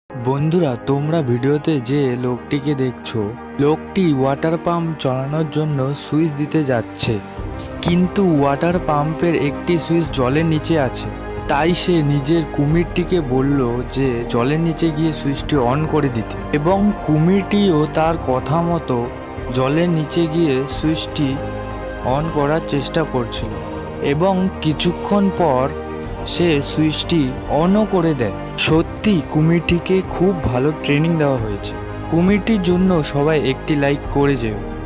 বন্ধুরা, তোমরা ভিডিওতে যে লোকটিকে দেখছো, লোকটি ওয়াটার পাম্প চালানোর জন্য সুইচ দিতে যাচ্ছে, কিন্তু ওয়াটার পাম্পের একটি সুইচ জলের নিচে আছে। তাই সে নিজের কুমিরটিকে বলল যে জলের নিচে গিয়ে সুইচটি অন করে দিতে, এবং কুমিরটিও তার কথা মতো জলের নিচে গিয়ে সুইচটি অন করার চেষ্টা করছিল, এবং কিছুক্ষণ পর সে সুইচটি অনও করে দেয়। সত্যি কুমিরটিকে খুব ভালো ট্রেনিং দেওয়া হয়েছে। কুমিরটির জন্য সবাই একটি লাইক করে যেও।